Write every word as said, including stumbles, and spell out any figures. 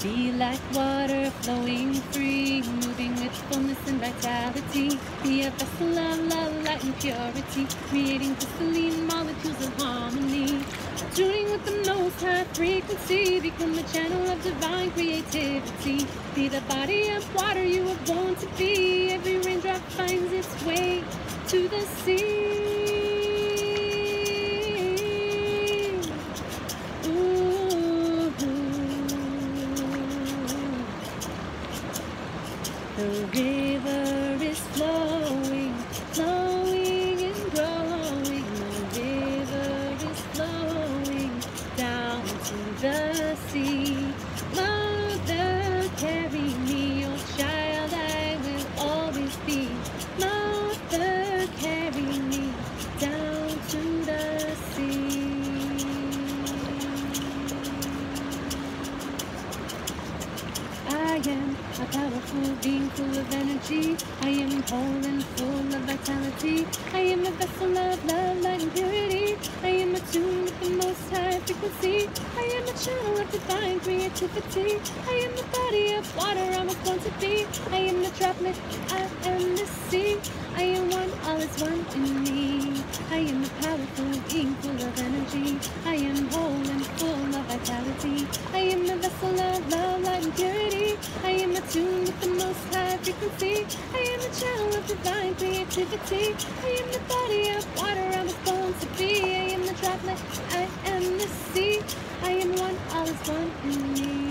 Be like water flowing free, moving with fullness and vitality. Be a vessel of love, light and purity, creating crystalline molecules of harmony. Tuning with the most high frequency, become a channel of divine creativity. Be the body of water you were born to be. Every raindrop finds its way to the sea. The river is flowing, flowing and growing. The river is flowing down to the sea. Mother, carry me, your child I will always be. Mother, carry me down to the sea. I am a powerful being full of energy. I am whole and full of vitality. I am a vessel of love, light and purity. I am attuned with the most high frequency. I am a channel of divine creativity. I am the body of water I was born to be. I am the droplet, I am the sea. I am one, all is one in me. I am a powerful being full of energy. I am whole and full of vitality. I am a vessel of love, light and purity. I am attuned with the most high frequency. I am a channel of divine creativity. I am the body of water I was born to be. I am the droplet, I am the sea. I am one, all is one in me.